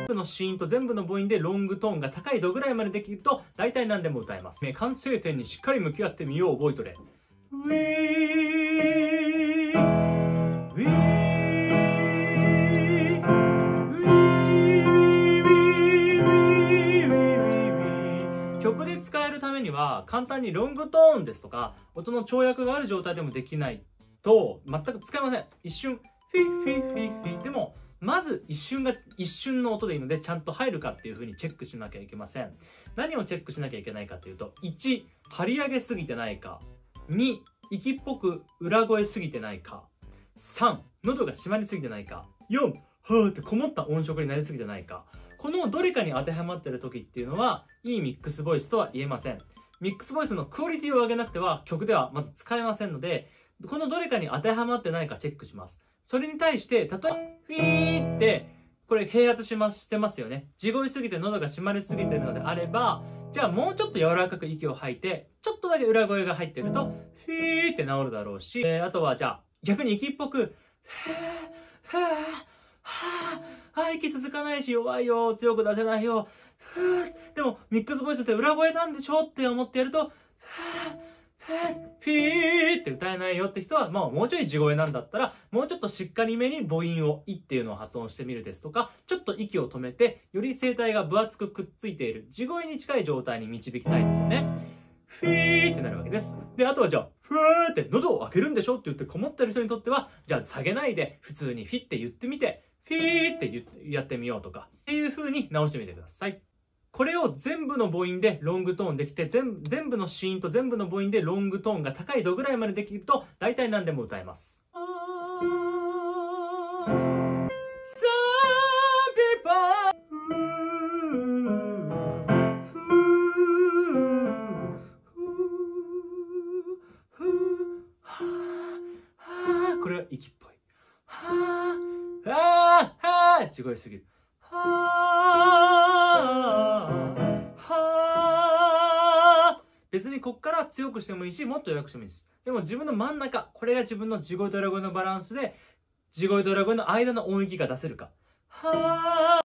部の子音と全部の母音でロングトーンが高い度ぐらいまでできると大体何でも歌えます。完成点にしっかり向き合ってみよう。覚えとれ。曲で使えるためには簡単にロングトーンですとか音の跳躍がある状態でもできないと全く使えません。一瞬フィフィフィフィでもまず一瞬の音でいいのでちゃんと入るかっていう風にチェックしなきゃいけません。何をチェックしなきゃいけないかというと、1、張り上げすぎてないか、2、息っぽく裏声すぎてないか、3、喉が締まりすぎてないか、4、はーってこもった音色になりすぎてないか。このどれかに当てはまってる時っていうのはいいミックスボイスとは言えません。ミックスボイスのクオリティを上げなくては曲ではまず使えませんので、このどれかに当てはまってないかチェックします。それに対して、例えば、フィーって、これ併発してますよね。地声すぎて喉が締まりすぎてるのであれば、じゃあもうちょっと柔らかく息を吐いて、ちょっとだけ裏声が入ってると、フィーって治るだろうし、あとはじゃあ、逆に息っぽく、息続かないし弱いよ、強く出せないよ、でもミックスボイスって裏声なんでしょって思ってやると、フィーって歌えないよって人は、もうちょい地声なんだったら、もうちょっとしっかりめに母音をいっていうのを発音してみるですとか、ちょっと息を止めて、より声帯が分厚くくっついている地声に近い状態に導きたいですよね。フィーってなるわけです。で、あとはじゃあ、フーって喉を開けるんでしょって言ってこもってる人にとっては、じゃあ下げないで普通にフィって言ってみて、フィーってやってみようとか、っていう風に直してみてください。これを全部の母音でロングトーンできて、全部の子音と全部の母音でロングトーンが高い度ぐらいまでできると、大体何でも歌えます。これは息っぽい。地声すぎる。別にこっから強くしてもいいし、もっと弱くしてもいいです。でも自分の真ん中、これが自分の地声と裏声のバランスで、地声と裏声の間の音域が出せるか。